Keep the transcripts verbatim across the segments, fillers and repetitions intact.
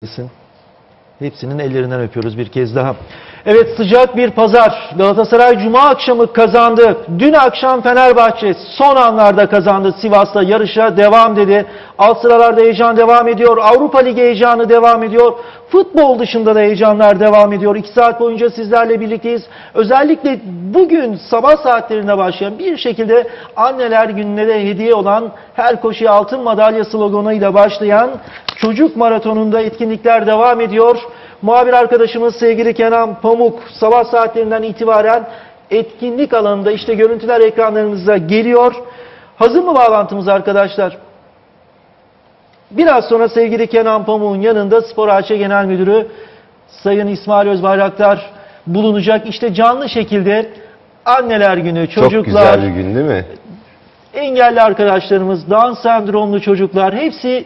Hepsinin ellerinden öpüyoruz bir kez daha. Evet, sıcak bir pazar. Galatasaray Cuma akşamı kazandı. Dün akşam Fenerbahçe son anlarda kazandı. Sivas'ta yarışa devam dedi. Alt sıralarda heyecan devam ediyor. Avrupa Ligi heyecanı devam ediyor. Futbol dışında da heyecanlar devam ediyor. İki saat boyunca sizlerle birlikteyiz. Özellikle bugün sabah saatlerinde başlayan, bir şekilde Anneler Günü'ne de hediye olan Her Koşuya Altın Madalya sloganıyla başlayan çocuk maratonunda etkinlikler devam ediyor. Muhabir arkadaşımız sevgili Kenan Pamuk sabah saatlerinden itibaren etkinlik alanında, işte görüntüler ekranlarınıza geliyor. Hazır mı bağlantımız arkadaşlar? Biraz sonra sevgili Kenan Pamuk'un yanında Spor A Ş Genel Müdürü Sayın İsmail Özbayraktar bulunacak. İşte canlı şekilde Anneler Günü, çocuklar... Çok güzel bir gün değil mi? Engelli arkadaşlarımız, Down sendromlu çocuklar hepsi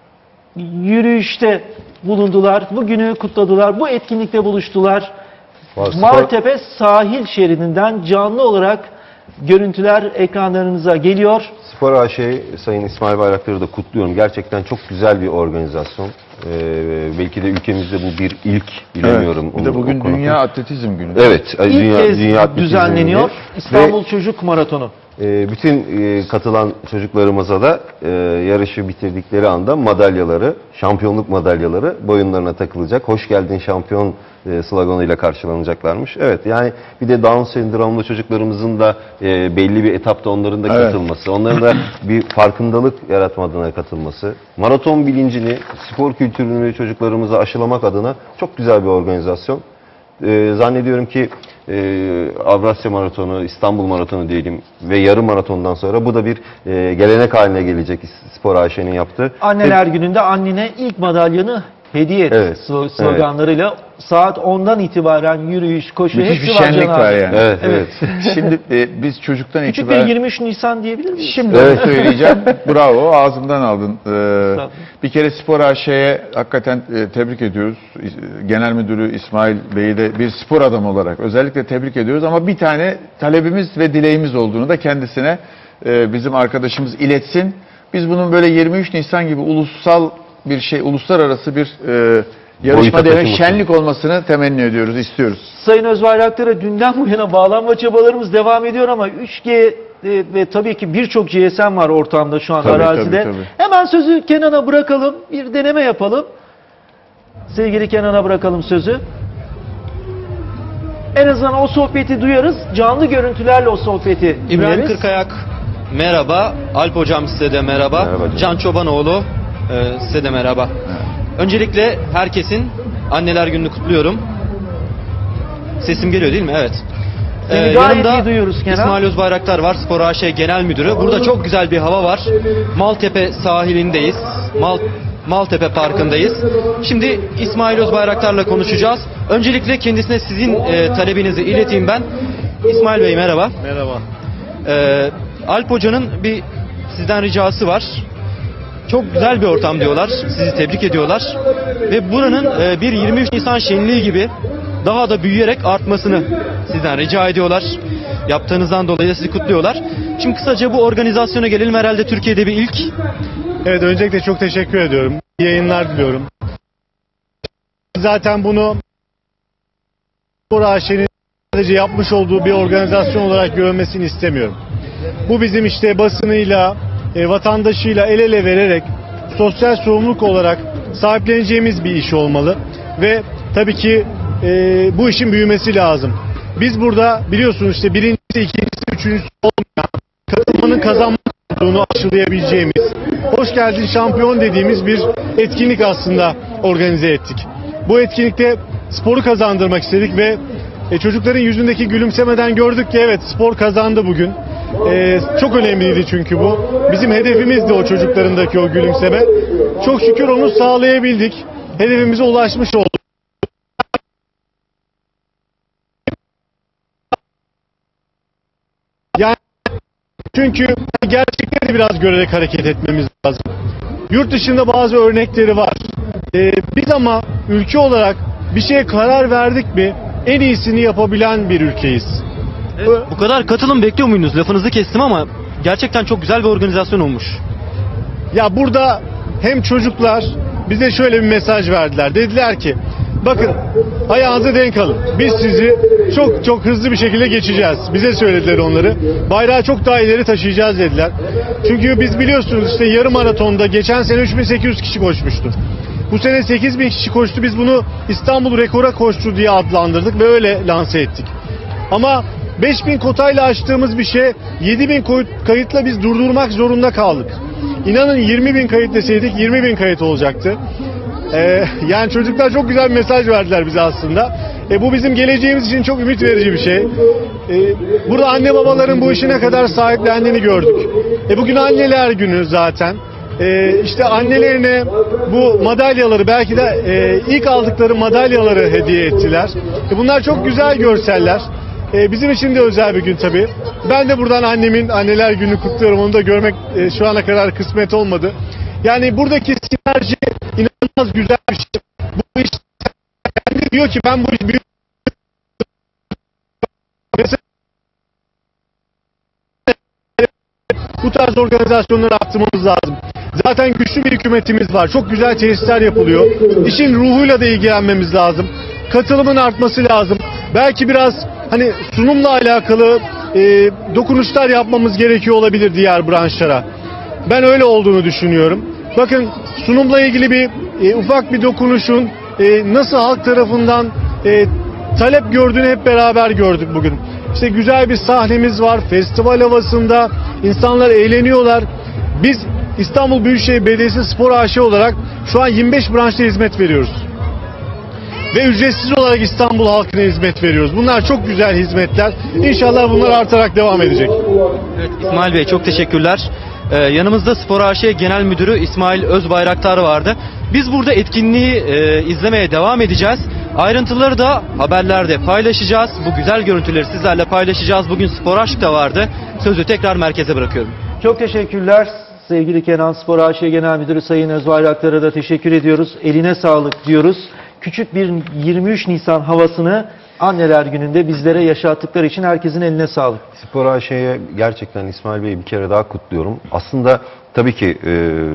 yürüyüşte bulundular. Bugünü kutladılar. Bu etkinlikte buluştular. Maltepe sahil şeridinden canlı olarak görüntüler ekranlarınıza geliyor. Spor A Ş Sayın İsmail Bayraktar'ı da kutluyorum. Gerçekten çok güzel bir organizasyon. Ee, belki de ülkemizde bu bir ilk, bilemiyorum. Evet, bir de bugün Dünya Atletizm Günü. Evet. İlk Dünya, kez Dünya Atletizm düzenleniyor Günü. İstanbul Ve, Çocuk Maratonu. E, bütün e, katılan çocuklarımıza da e, yarışı bitirdikleri anda madalyaları, şampiyonluk madalyaları boyunlarına takılacak. Hoş geldin şampiyon e, sloganıyla karşılanacaklarmış. Evet, yani bir de Down sendromlu çocuklarımızın da e, belli bir etapta onların da evet. katılması, onların da bir farkındalık yaratma adına katılması, maraton bilincini, spor kültürünü çocuklarımıza aşılamak adına çok güzel bir organizasyon. Ee, zannediyorum ki e, Avrasya Maratonu, İstanbul Maratonu diyelim ve yarım maratondan sonra bu da bir e, gelenek haline gelecek Spor A Ş'nin yaptığı. Anneler ve... Günü'nde annene ilk madalyanı hediye et evet, sloganlarıyla evet. saat ondan itibaren yürüyüş, koşu, müthiş hepsi bir şenlik var, var yani. Evet, evet. evet. Şimdi e, biz çocuktan Küçük itibaren... Küçük bir yirmi üç Nisan diyebilir miyiz? Şimdi evet. onu söyleyeceğim. Bravo, ağzımdan aldın. Ee, bir kere Spor A Ş'ye hakikaten e, tebrik ediyoruz. Genel Müdürü İsmail Bey'i de bir spor adamı olarak özellikle tebrik ediyoruz. Ama bir tane talebimiz ve dileğimiz olduğunu da kendisine e, bizim arkadaşımız iletsin. Biz bunun böyle yirmi üç Nisan gibi ulusal bir şey, uluslararası bir e, yarışma demek, şenlik olmasını temenni ediyoruz, istiyoruz. Sayın Özbayraktar'a dünden bu yana bağlanma çabalarımız devam ediyor ama üç G e, ve tabii ki birçok G S M var ortamda şu an tabii, arazide. Tabii, tabii. Hemen sözü Kenan'a bırakalım, bir deneme yapalım. Sevgili Kenan'a bırakalım sözü. En azından o sohbeti duyarız, canlı görüntülerle o sohbeti İbrahim duyarız. Kırkayak, merhaba. Alp Hocam size de merhaba. merhaba Can Çobanoğlu, e, size de merhaba. Evet. Öncelikle herkesin Anneler Günü'nü kutluyorum. Sesim geliyor değil mi? Evet. Ee, yanımda duyuyoruz Kenan. İsmail Özbayraktar var, Spor A Ş Genel Müdürü. Burada çok güzel bir hava var. Maltepe sahilindeyiz. Mal, Maltepe Parkı'ndayız. Şimdi İsmail Özbayraktar'la konuşacağız. Öncelikle kendisine sizin e, talebinizi ileteyim ben. İsmail Bey merhaba. Merhaba. Ee, Alp Hoca'nın bir sizden ricası var. Çok güzel bir ortam diyorlar. Sizi tebrik ediyorlar. Ve buranın e, bir yirmi üç Nisan şenliği gibi daha da büyüyerek artmasını sizden rica ediyorlar. Yaptığınızdan dolayı da sizi kutluyorlar. Şimdi kısaca bu organizasyona gelelim. Herhalde Türkiye'de bir ilk. Evet, öncelikle çok teşekkür ediyorum. İyi yayınlar diliyorum. Zaten bunu Spor A Ş'nin sadece yapmış olduğu bir organizasyon olarak görülmesini istemiyorum. Bu bizim işte basınıyla, E, vatandaşıyla el ele vererek sosyal sorumluluk olarak sahipleneceğimiz bir iş olmalı ve tabii ki e, bu işin büyümesi lazım. Biz burada biliyorsunuz işte birincisi, ikincisi, üçüncüsü olmayan, katılmanın kazanmak olduğunu aşılayabileceğimiz, hoş geldin şampiyon dediğimiz bir etkinlik aslında organize ettik. Bu etkinlikte sporu kazandırmak istedik ve e, çocukların yüzündeki gülümsemeden gördük ki evet, spor kazandı bugün. Ee, çok önemliydi çünkü bu. Bizim hedefimizdi o çocuklarındaki o gülümseme. Çok şükür onu sağlayabildik. Hedefimize ulaşmış olduk. Yani çünkü gerçekleri biraz görerek hareket etmemiz lazım. Yurt dışında bazı örnekleri var. Ee, biz ama ülke olarak bir şeye karar verdik mi en iyisini yapabilen bir ülkeyiz. Evet, bu kadar katılım bekliyor muydunuz? Lafınızı kestim ama gerçekten çok güzel bir organizasyon olmuş. Ya burada hem çocuklar, bize şöyle bir mesaj verdiler. Dediler ki bakın ayağınızı denk alın. Biz sizi çok çok hızlı bir şekilde geçeceğiz. Bize söylediler onları. Bayrağı çok daha ileri taşıyacağız dediler. Çünkü biz biliyorsunuz işte yarım maratonda geçen sene üç bin sekiz yüz kişi koşmuştu. Bu sene sekiz bin kişi koştu. Biz bunu İstanbul rekora koştu diye adlandırdık ve öyle lanse ettik. Ama beş bin kotayla açtığımız bir şey yedi bin kayıtla biz durdurmak zorunda kaldık. İnanın yirmi bin kayıt deseydik yirmi bin kayıt olacaktı. Ee, yani çocuklar çok güzel bir mesaj verdiler bize aslında. E, bu bizim geleceğimiz için çok ümit verici bir şey. E, burada anne babaların bu işine kadar sahiplendiğini gördük. E, bugün anneler günü zaten. E, işte annelerine bu madalyaları belki de e, ilk aldıkları madalyaları hediye ettiler. E, bunlar çok güzel görseller. E, bizim için de özel bir gün tabii. Ben de buradan annemin anneler günü kutluyorum. Onu da görmek e, şu ana kadar kısmet olmadı. Yani buradaki sinerji inanılmaz güzel bir şey. Bu iş kendi diyor ki ben bu iş büyük bu tarz organizasyonları arttırmamız lazım. Zaten güçlü bir hükümetimiz var. Çok güzel tesisler yapılıyor. İşin ruhuyla da ilgilenmemiz lazım. Katılımın artması lazım. Belki biraz hani sunumla alakalı e, dokunuşlar yapmamız gerekiyor olabilir diğer branşlara. Ben öyle olduğunu düşünüyorum. Bakın sunumla ilgili bir e, ufak bir dokunuşun e, nasıl halk tarafından e, talep gördüğünü hep beraber gördük bugün. İşte güzel bir sahnemiz var. Festival havasında insanlar eğleniyorlar. Biz İstanbul Büyükşehir Belediyesi Spor A Ş olarak şu an yirmi beş branşta hizmet veriyoruz. Ve ücretsiz olarak İstanbul halkına hizmet veriyoruz. Bunlar çok güzel hizmetler. İnşallah bunlar artarak devam edecek. Evet, İsmail Bey çok teşekkürler. Ee, yanımızda Spor A Ş Genel Müdürü İsmail Özbayraktar vardı. Biz burada etkinliği e, izlemeye devam edeceğiz. Ayrıntıları da haberlerde paylaşacağız. Bu güzel görüntüleri sizlerle paylaşacağız. Bugün Spor Aşk da vardı. Sözü tekrar merkeze bırakıyorum. Çok teşekkürler. Sevgili Kenan, Spor A Ş Genel Müdürü Sayın Özbayraktar'a da teşekkür ediyoruz. Eline sağlık diyoruz. Küçük bir yirmi üç Nisan havasını Anneler Günü'nde bizlere yaşattıkları için herkesin eline sağlık. Spor A Ş'ye gerçekten İsmail Bey'i bir kere daha kutluyorum. Aslında tabii ki e,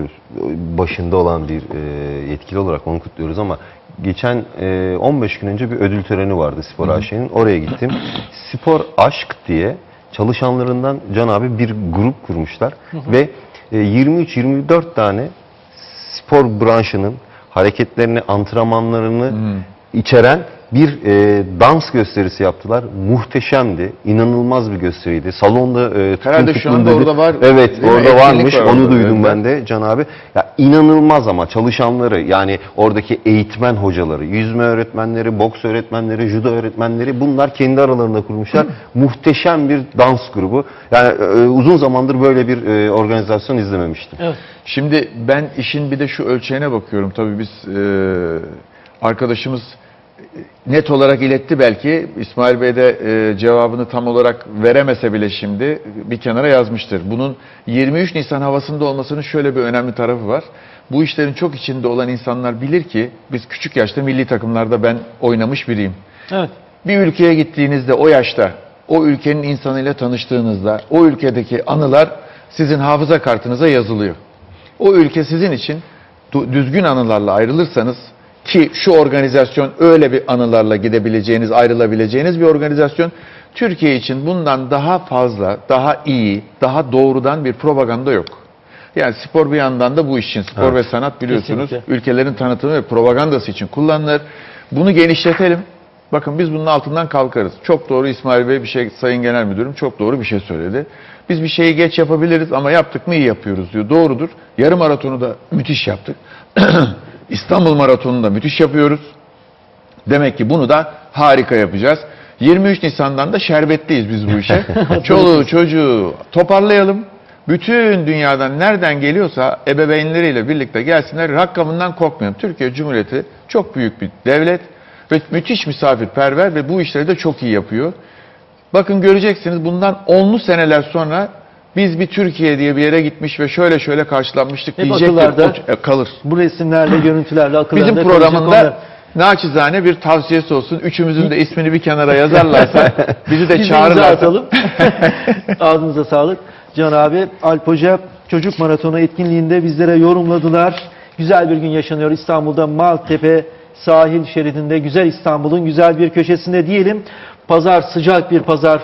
başında olan bir e, yetkili olarak onu kutluyoruz ama geçen e, on beş gün önce bir ödül töreni vardı Spor A Ş'nin. Oraya gittim. Spor Aşk diye çalışanlarından Can abi bir grup kurmuşlar. Hı hı. Ve e, yirmi üç yirmi dört tane spor branşının hareketlerini, antrenmanlarını hmm. içeren bir e, dans gösterisi yaptılar. Muhteşemdi. İnanılmaz bir gösteriydi. Salonda e, herhalde şu anda orada var. Evet, orada varmış. Var Onu orada, duydum evet. ben de Can abi. Ya inanılmaz ama çalışanları, yani oradaki eğitmen hocaları, yüzme öğretmenleri, boks öğretmenleri, judo öğretmenleri, bunlar kendi aralarında kurmuşlar. Muhteşem bir dans grubu. Yani e, uzun zamandır böyle bir e, organizasyon izlememiştim. Evet. Şimdi ben işin bir de şu ölçeğine bakıyorum. Tabii biz e, arkadaşımız net olarak iletti belki. İsmail Bey de e, cevabını tam olarak veremese bile şimdi bir kenara yazmıştır. Bunun yirmi üç Nisan havasında olmasının şöyle bir önemli tarafı var. Bu işlerin çok içinde olan insanlar bilir ki biz küçük yaşta milli takımlarda ben oynamış biriyim. Evet. Bir ülkeye gittiğinizde o yaşta o ülkenin insanıyla tanıştığınızda o ülkedeki anılar sizin hafıza kartınıza yazılıyor. O ülke sizin için düzgün anılarla ayrılırsanız, ki şu organizasyon öyle bir anılarla gidebileceğiniz, ayrılabileceğiniz bir organizasyon, Türkiye için bundan daha fazla, daha iyi, daha doğrudan bir propaganda yok. Yani spor bir yandan da bu iş için, spor evet. ve sanat biliyorsunuz, kesinlikle, ülkelerin tanıtımı ve propagandası için kullanılır. Bunu genişletelim. Bakın biz bunun altından kalkarız. Çok doğru İsmail Bey bir şey, Sayın Genel Müdürüm çok doğru bir şey söyledi. Biz bir şeyi geç yapabiliriz ama yaptık mı iyi yapıyoruz diyor. Doğrudur. Yarım maratonu da müthiş yaptık. İstanbul Maratonu'nu da müthiş yapıyoruz. Demek ki bunu da harika yapacağız. yirmi üç Nisan'dan da şerbetliyiz biz bu işe. Çoluğu çocuğu toparlayalım. Bütün dünyadan nereden geliyorsa ebeveynleriyle birlikte gelsinler. Rakamından korkmayalım. Türkiye Cumhuriyeti çok büyük bir devlet ve müthiş misafirperver ve bu işleri de çok iyi yapıyor. Bakın göreceksiniz bundan onlu seneler sonra biz bir Türkiye diye bir yere gitmiş ve şöyle şöyle karşılanmıştık diyecektir. Kalır. Bu resimlerle, görüntülerle akıllarda bizim programında naçizane bir tavsiyesi olsun. Üçümüzün de ismini bir kenara yazarlarsa bizi de çağırırlarsa. atalım. Ağzınıza sağlık. Can abi, Alp Hoca çocuk maratonu etkinliğinde bizlere yorumladılar. Güzel bir gün yaşanıyor İstanbul'da Maltepe sahil şeridinde, güzel İstanbul'un güzel bir köşesinde diyelim. Pazar, sıcak bir pazar.